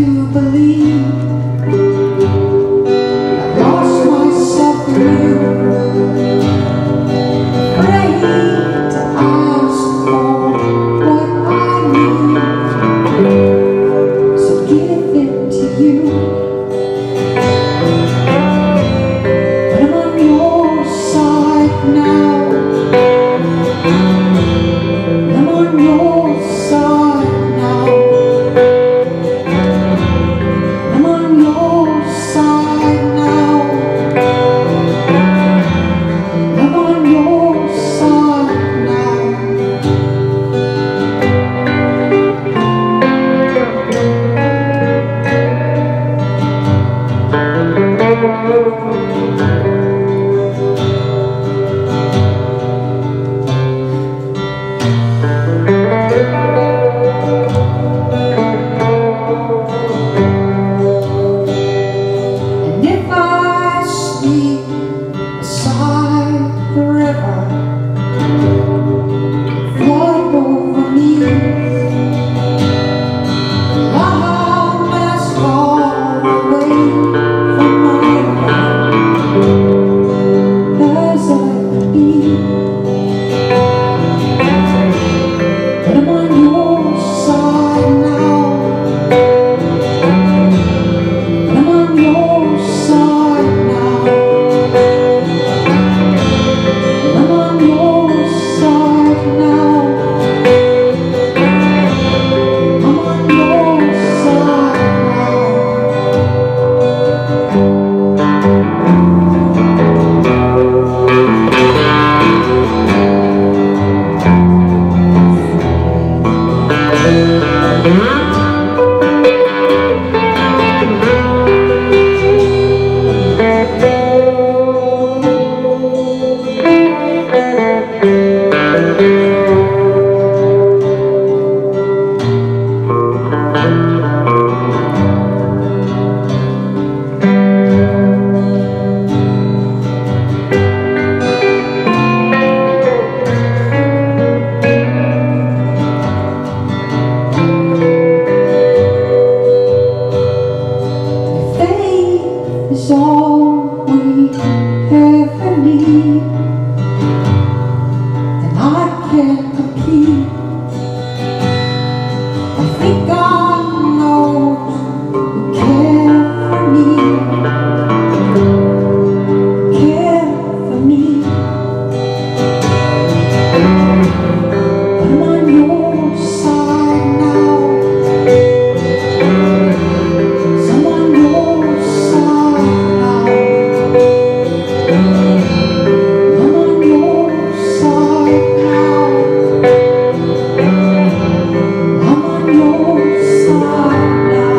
to believe. I've lost myself in you. Afraid to ask for what I need, so give it to you. But I'm on your side now. I'm on your side now. I'm on your side now. I'm on your side now. And if I sleep beside the river, flood over me, I'm as far away from my home as I could be. But I'm on your side now. I'm on your side now. I'm on your side now. I'm on your side now. Faith is all we ever need, and I can't compete. I think God knows you care for me, care for me. But I'm on your side now. I'm on your side now. I'm on your side now. I'm on your side now.